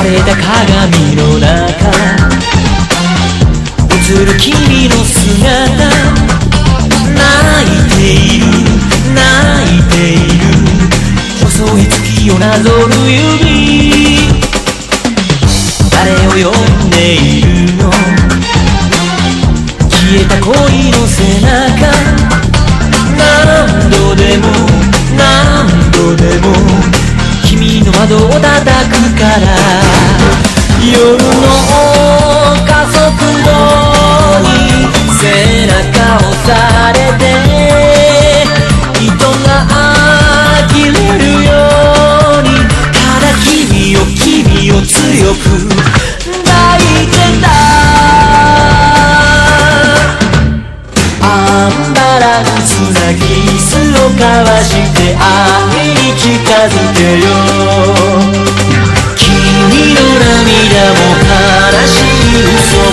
れた鏡の中映る君の姿、泣いている泣いている、細い月をなぞる指、誰を呼んでいるの、消えた恋の背中、何度でも何度でも君の窓を叩くから、夜の加速度に背中を押されて糸が切れるように、ただ君を強く抱いてた。アンバランスなキスを交わして愛に近づけよう、君の涙も悲しい嘘